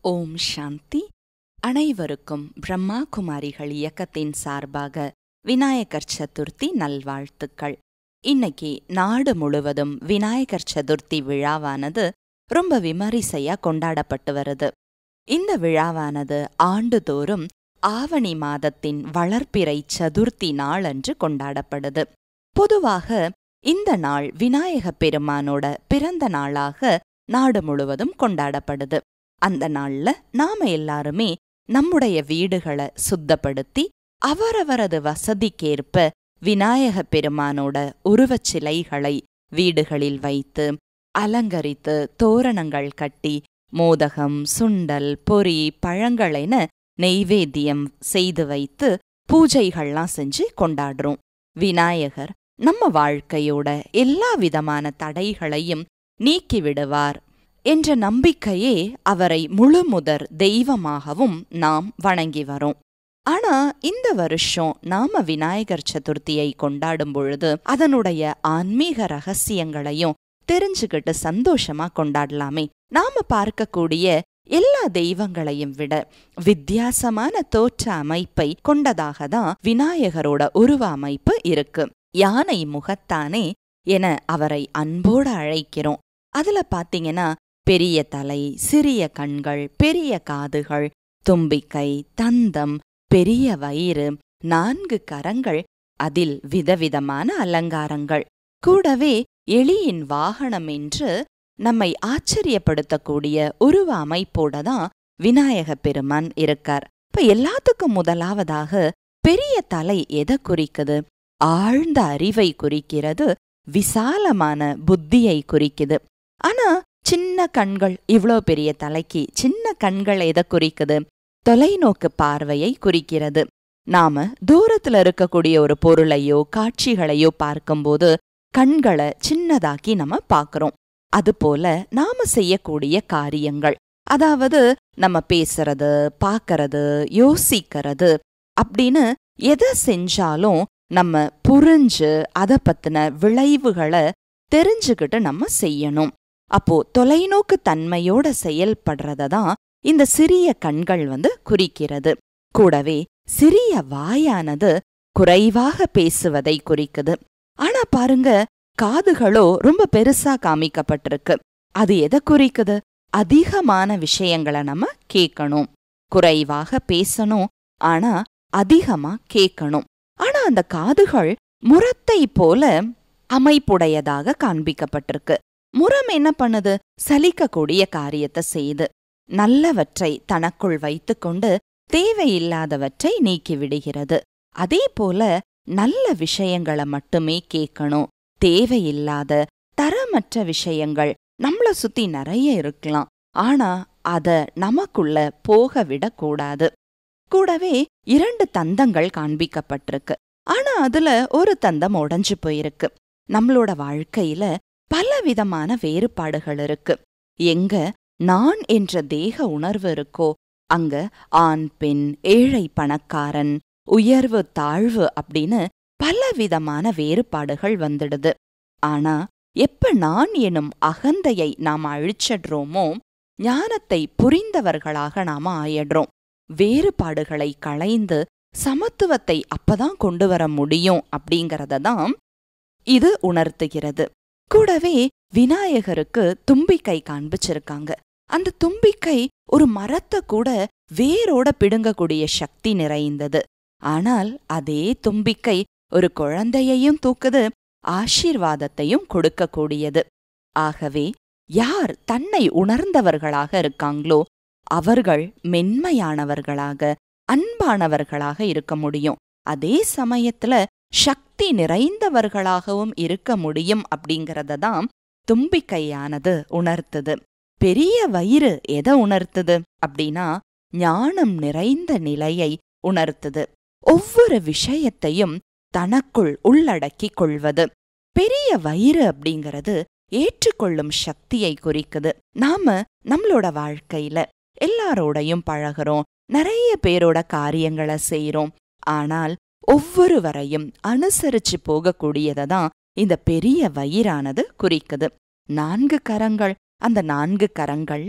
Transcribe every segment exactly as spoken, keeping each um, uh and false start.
ஓம் சாந்தி. அனைவருக்கும் பிரம்மா குமாரிகள் இயக்கத்தின் சார்பாக விநாயகர் சதுர்த்தி நல்வாழ்த்துக்கள். இன்னைக்கு நாடு முழுவதும் விநாயகர் சதுர்த்தி விழாவானது ரொம்ப விமரிசையா கொண்டாடப்பட்டு வருது. இந்த விழாவானது ஆண்டுதோறும் ஆவணி மாதத்தின் வளர்ப்பிறை சதுர்த்தி நாள் அன்று கொண்டாடப்படுது. பொதுவாக இந்த நாள் விநாயக பெருமானோட பிறந்த நாளாக நாடு முழுவதும் கொண்டாடப்படுது. அந்த நாள்ல நாம எல்லாருமே நம்முடைய வீடுகளை சுத்தப்படுத்தி அவரவரது வசதிக்கேற்ப விநாயக பெருமானோட உருவச் சிலைகளை வீடுகளில் வைத்து அலங்கரித்து தோரணங்கள் கட்டி மோதகம், சுண்டல், பொரி, பழங்கள் என நெய்வேத்தியம் செய்து வைத்து பூஜைகள்லாம் செஞ்சு கொண்டாடுறோம். விநாயகர் நம்ம வாழ்க்கையோட எல்லா விதமான தடைகளையும் நீக்கிவிடுவார் என்ற நம்பிக்கையே அவரை முழுமுதற் தெய்வமாகவும் நாம் வணங்கி வரோம். ஆனா இந்த வருஷம் நாம விநாயகர் சதுர்த்தியை கொண்டாடும் பொழுது அதனுடைய ஆன்மீக ரகசியங்களையும் தெரிஞ்சுக்கிட்டு சந்தோஷமா கொண்டாடலாமே. நாம பார்க்கக்கூடிய எல்லா தெய்வங்களையும் விட வித்தியாசமான தோற்ற அமைப்பை கொண்டதாக தான் விநாயகரோட உருவ அமைப்பு இருக்கு. யானை முகத்தானே என அவரை அன்போடு அழைக்கிறோம். அதுல பாத்தீங்கன்னா பெரிய தலை, சிறிய கண்கள், பெரிய காதுகள், தும்பிக்கை, தந்தம், பெரிய வயிறு, நான்கு கரங்கள், அதில் விதவிதமான அலங்காரங்கள், கூடவே எலியின் வாகனம் என்று நம்மை ஆச்சரியப்படுத்தக்கூடிய உருவ அமைப்போட தான் விநாயக பெருமான் இருக்கார். இப்ப எல்லாத்துக்கும் முதலாவதாக பெரிய தலை எதை குறிக்குது? ஆழ்ந்த அறிவை குறிக்கிறது, விசாலமான புத்தியை குறிக்குது. ஆனா சின்ன கண்கள், இவ்வளோ பெரிய தலைக்கு சின்ன கண்கள் எதை குறிக்குது? தொலைநோக்கு பார்வையை குறிக்கிறது. நாம தூரத்துல இருக்கக்கூடிய ஒரு பொருளையோ காட்சிகளையோ பார்க்கும்போது கண்களை சின்னதாக்கி நம்ம பார்க்கிறோம். அதுபோல நாம செய்யக்கூடிய காரியங்கள், அதாவது நம்ம பேசுறது, பார்க்கறது, யோசிக்கிறது அப்படின்னு எதை செஞ்சாலும் நம்ம புரிஞ்சு அதை பத்தின விளைவுகளை தெரிஞ்சுக்கிட்டு நம்ம செய்யணும். அப்போ தொலைநோக்கு தன்மையோட செயல்படுறத தான் இந்த சிறிய கண்கள் வந்து குறிக்கிறது. கூடவே சிறிய வாயானது குறைவாக பேசுவதை குறிக்குது. ஆனா பாருங்க, காதுகளோ ரொம்ப பெருசா காமிக்கப்பட்டிருக்கு. அது எதை குறிக்குது? அதிகமான விஷயங்களை நம்ம கேட்கணும். குறைவாக பேசணும், ஆனா அதிகமா கேட்கணும். ஆனா அந்த காதுகள் முரத்தை போல அமைப்புடையதாக காண்பிக்கப்பட்டிருக்கு. முரம் என்ன பண்ணுது? சலிக்கக்கூடிய காரியத்தை செய்து நல்லவற்றை தனக்குள் வைத்துக்கொண்டு தேவையில்லாதவற்றை நீக்கிவிடுகிறது. அதே போல நல்ல விஷயங்களை மட்டுமே கேட்கணும். தேவையில்லாத தரமற்ற விஷயங்கள் நம்மள சுத்தி நிறைய இருக்கலாம், ஆனா அத நமக்குள்ள போக விடக்கூடாது. கூடவே இரண்டு தந்தங்கள் காண்பிக்கப்பட்டிருக்கு. ஆனா அதுல ஒரு தந்தம் உடைஞ்சு போயிருக்கு. நம்மளோட வாழ்க்கையில பலவிதமான வேறுபாடுகள் இருக்கு. எங்க நான் என்ற தேக உணர்வு இருக்கோ அங்க ஆண், பெண், ஏழை, பணக்காரன், உயர்வு, தாழ்வு அப்படின்னு பலவிதமான வேறுபாடுகள் வந்துடுது. ஆனா எப்ப நான் எனும் அகந்தையை நாம அழிச்சிடுறோமோ ஞானத்தை புரிந்தவர்களாக நாம ஆயிடுறோம். வேறுபாடுகளை களைந்து சமத்துவத்தை அப்பதான் கொண்டு வர முடியும் அப்படிங்கறதான் இது உணர்த்துகிறது. கூடவே விநாயகருக்கு தும்பிக்கை காண்பிச்சிருக்காங்க. அந்த தும்பிக்கை ஒரு மரத்தை கூட வேரோட பிடுங்கக்கூடிய சக்தி நிறைந்தது. ஆனால் அதே தும்பிக்கை ஒரு குழந்தையையும் தூக்குது, ஆசீர்வாதத்தையும் கொடுக்கக்கூடியது. ஆகவே யார் தன்னை உணர்ந்தவர்களாக இருக்காங்களோ அவர்கள் மென்மையானவர்களாக, அன்பானவர்களாக இருக்க முடியும். அதே சமயத்துல சக்தி நிறைந்தவர்களாகவும் இருக்க முடியும் அப்படிங்கறத தான் தும்பிக்கையானது உணர்த்துது. பெரிய வயிறு எதை உணர்த்துது அப்படின்னா ஞானம் நிறைந்த நிலையை உணர்த்துது. ஒவ்வொரு விஷயத்தையும் தனக்குள் உள்ளடக்கிக் கொள்வது. பெரிய வயிறு அப்படிங்கிறது ஏற்றுக்கொள்ளும் சக்தியை குறிக்குது. நாம நம்மளோட வாழ்க்கையில எல்லாரோடையும் பழகிறோம், நிறைய பேரோட காரியங்களை செய்யறோம். ஆனால் ஒவ்வொருவரையும் அனுசரிச்சு போகக்கூடியதை தான் இந்த பெரிய வயிறானது குறிக்குது. நான்கு கரங்கள், அந்த நான்கு கரங்கள்ல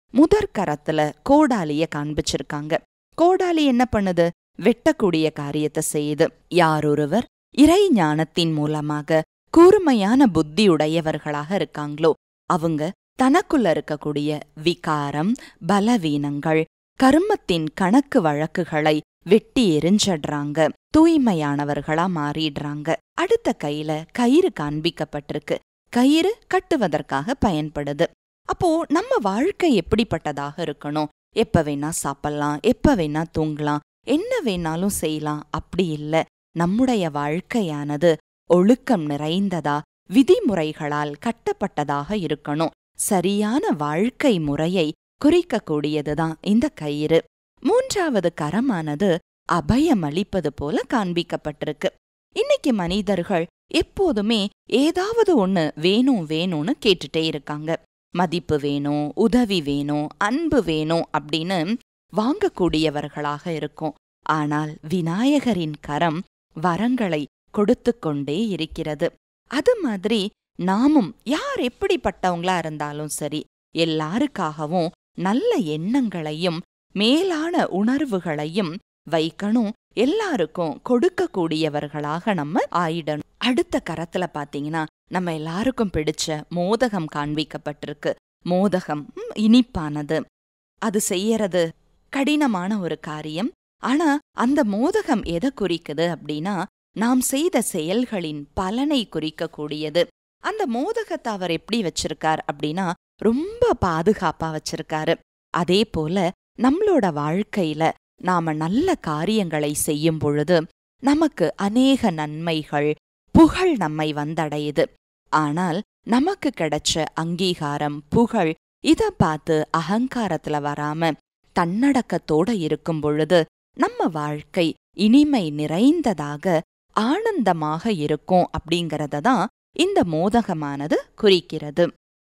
முதற் கரத்துல கோடாலிய காண்பிச்சிருக்காங்க. கோடாலி என்ன பண்ணுது? வெட்டக்கூடிய காரியத்தை செய்யுது. யாரொருவர் இறை ஞானத்தின் மூலமாக கூர்மையான புத்தி உடையவர்களாக இருக்காங்களோ அவங்க தனக்குள்ள இருக்கக்கூடிய விகாரம், பலவீனங்கள், கர்மத்தின் கணக்கு வழக்குகளை வெட்டி எரிஞ்சிடுறாங்க, தூய்மையானவர்களா மாறிடுறாங்க. அடுத்த கையில கயிறு காண்பிக்கப்பட்டிருக்கு. கயிறு கட்டுவதற்காக பயன்படுது. அப்போ நம்ம வாழ்க்கை எப்படிப்பட்டதாக இருக்கணும்? எப்ப வேணா சாப்பிடலாம், எப்ப வேணா தூங்கலாம், என்ன வேணாலும் செய்யலாம், அப்படி இல்ல. நம்முடைய வாழ்க்கையானது ஒழுக்கம் நிறைந்ததா, விதிமுறைகளால் கட்டப்பட்டதாக இருக்கணும். சரியான வாழ்க்கை முறையை குறிக்கக்கூடியதுதான் இந்த கயிறு. மூன்றாவது கரமானது அபயம் அளிப்பது போல காண்பிக்கப்பட்டிருக்கு. இன்னைக்கு மனிதர்கள் எப்போதுமே ஏதாவது ஒண்ணு வேணும் வேணும்னு கேட்டுட்டே இருக்காங்க. மதிப்பு வேணும், உதவி வேணும், அன்பு வேணும் அப்படின்னு வாங்கக்கூடியவர்களாக இருக்கும். ஆனால் விநாயகரின் கரம் வரங்களை கொடுத்து கொண்டே இருக்கிறது. அது மாதிரி நாமும் யார் எப்படிப்பட்டவங்களா இருந்தாலும் சரி, எல்லாருக்காகவும் நல்ல எண்ணங்களையும் மேலான உணர்வுகளையும் வைக்கணும். எல்லாருக்கும் கொடுக்கக்கூடியவர்களாக நம்ம ஆயிடணும். அடுத்த கரத்துல பாத்தீங்கன்னா நம்ம எல்லாருக்கும் பிடிச்ச மோதகம் காண்பிக்கப்பட்டிருக்கு. மோதகம் இனிப்பானது. அது செய்யறது கடினமான ஒரு காரியம். ஆனா அந்த மோதகம் எதை குறிக்குது அப்படின்னா நாம் செய்த செயல்களின் பலனை குறிக்கக்கூடியது. அந்த மோதகத்தை அவர் எப்படி வச்சிருக்கார் அப்படின்னா ரொம்ப பாதுகாப்பா வச்சிருக்காரு. அதே போல நம்மளோட வாழ்க்கையில நாம நல்ல காரியங்களை செய்யும் பொழுது நமக்கு அநேக நன்மைகள், புகழ் நம்மை வந்தடையுது. ஆனால் நமக்கு கிடைச்ச அங்கீகாரம், புகழ் இத பார்த்து அகங்காரத்துல வராம தன்னடக்கத்தோட இருக்கும் பொழுது நம்ம வாழ்க்கை இனிமை நிறைந்ததாக, ஆனந்தமாக இருக்கும் அப்படிங்கறத தான் இந்த மோதகமானது குறிக்கிறது.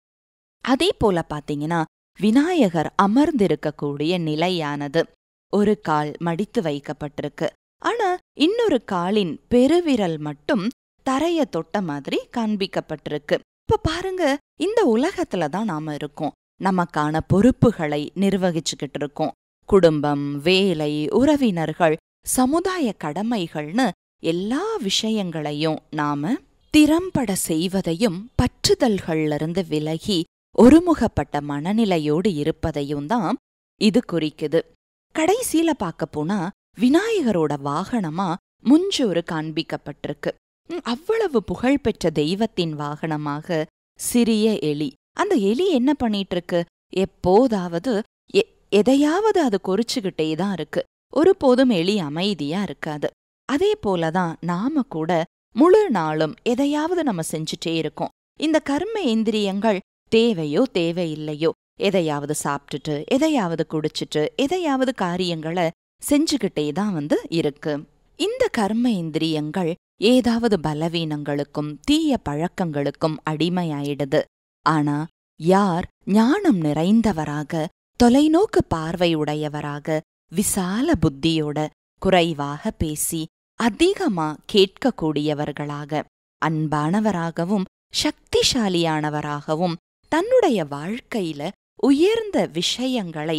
அதே போல பாத்தீங்கன்னா விநாயகர் அமர்ந்திருக்கக்கூடிய நிலையானது ஒரு கால் மடித்து வைக்கப்பட்டிருக்கு. ஆனா இன்னொரு காலின் பெருவிரல் மட்டும் தரைய தொட்ட மாதிரி காண்பிக்கப்பட்டிருக்கு. இப்ப பாருங்க, இந்த உலகத்துல தான் நாம இருக்கோம். நமக்கான பொறுப்புகளை நிர்வகிச்சுக்கிட்டு இருக்கோம். குடும்பம், வேலை, உறவினர்கள், சமுதாய கடமைகள்னு எல்லா விஷயங்களையும் நாம திறம்பட செய்வதையும் பற்றுதல்கள்ல இருந்து விலகி ஒருமுகப்பட்ட மனநிலையோடு இருப்பதையும் தான் இது குறிக்குது. கடைசியில பார்க்க போனா விநாயகரோட வாகனமா முஞ்சோறு காண்பிக்கப்பட்டிருக்கு. அவ்வளவு புகழ்பெற்ற தெய்வத்தின் வாகனமாக சிறிய எலி. அந்த எலி என்ன பண்ணிட்டு இருக்கு? எப்போதாவது எதையாவது அது கொறிச்சுக்கிட்டே தான் இருக்கு. ஒருபோதும் எலி அமைதியா இருக்காது. அதே போலதான் நாம கூட முழு நாளும் எதையாவது நம்ம செஞ்சுட்டே இருக்கோம். இந்த கர்ம இந்திரியங்கள் தேவையோ தேவையில்லையோ எதையாவது சாப்பிட்டுட்டு, எதையாவது குடிச்சிட்டு, எதையாவது காரியங்களை செஞ்சுக்கிட்டே தான் வந்து இருக்கு. இந்த கர்ம இந்திரியங்கள் ஏதாவது பலவீனங்களுக்கும் தீய பழக்கங்களுக்கும் அடிமையாயிடுது. ஆனா யார் ஞானம் நிறைந்தவராக, தொலைநோக்கு பார்வையுடையவராக, விசால புத்தியோட, குறைவாக பேசி அதிகமா கேட்கக்கூடியவர்களாக, அன்பானவராகவும் சக்திசாலியானவராகவும், தன்னுடைய வாழ்க்கையில உயர்ந்த விஷயங்களை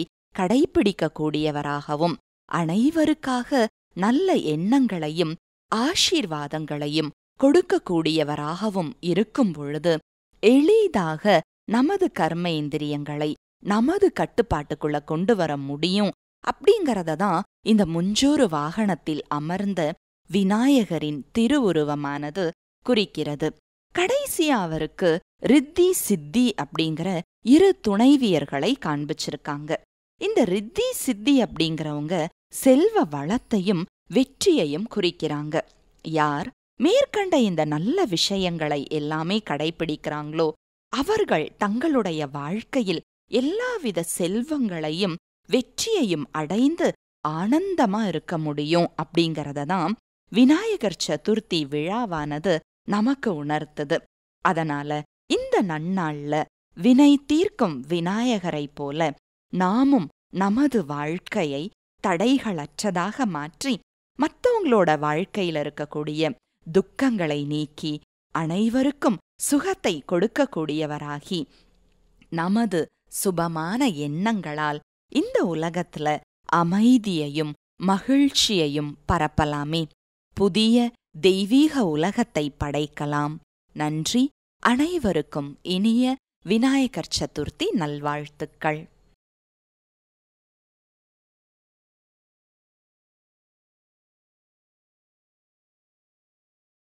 கடைபிடிக்கக்கூடியவராகவும், அனைவருக்காக நல்ல எண்ணங்களையும் ஆசீர்வாதங்களையும் கொடுக்கக்கூடியவராகவும் இருக்கும் பொழுது எளிதாக நமது கர்ம இந்திரியங்களை நமது கட்டுப்பாட்டுக்குள்ள கொண்டு வர முடியும். அப்படிங்கறத தான் இந்த முஞ்சோறு வாகனத்தில் அமர்ந்த விநாயகரின் திருவுருவமானது குறிக்கிறது. கடைசியா அவருக்கு ரித்தி சித்தி அப்படிங்கிற இரு துணைவியர்களை காண்பிச்சிருக்காங்க. இந்த ரித்தி சித்தி அப்படிங்கிறவங்க செல்வ வளத்தையும் வெற்றியையும் குறிக்கிறாங்க. யார் மேற்கண்ட இந்த நல்ல விஷயங்களை எல்லாமே கடைபிடிக்கிறாங்களோ அவர்கள் தங்களுடைய வாழ்க்கையில் எல்லாவித செல்வங்களையும் வெற்றியையும் அடைந்து ஆனந்தமா இருக்க முடியும். அப்படிங்கறத தான் விநாயகர் சதுர்த்தி விழாவானது நமக்கு உணர்த்துது. அதனால இந்த நன்னாள்ல வினை தீர்க்கும் விநாயகரை போல நாமும் நமது வாழ்க்கையை தடைகளற்றதாக மாற்றி மற்றவங்களோட வாழ்க்கையில இருக்கக்கூடிய துக்கங்களை நீக்கி அனைவருக்கும் சுகத்தை கொடுக்கக்கூடியவராகி நமது சுபமான எண்ணங்களால் இந்த உலகத்துல அமைதியையும் மகிழ்ச்சியையும் பரப்பலாமே. புதிய தெய்வீக உலகத்தை படைக்கலாம். நன்றி. அனைவருக்கும் இனிய விநாயகர் சதுர்த்தி நல்வாழ்த்துக்கள்.